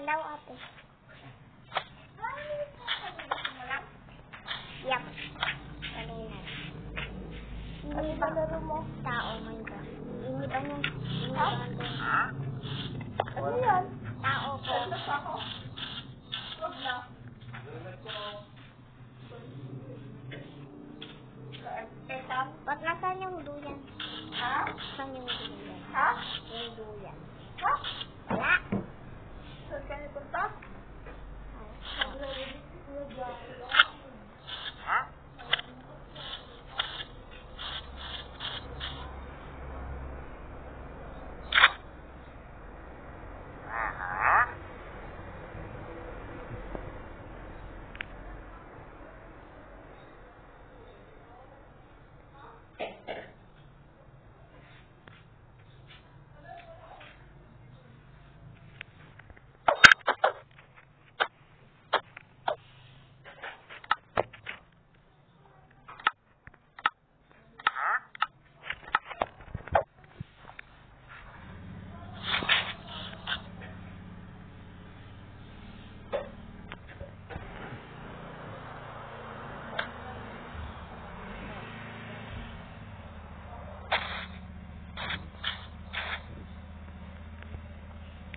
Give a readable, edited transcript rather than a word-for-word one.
daw, ate. Yak. Kanina. Ini ba laro mo? Tao, Minecraft. Ini ba yung... Ha? Ano yan? Tao ko. Huwag na. Ba't nasaan yung duyan? Ha? Saan yung duyan? Ha? Yung duyan. Ha?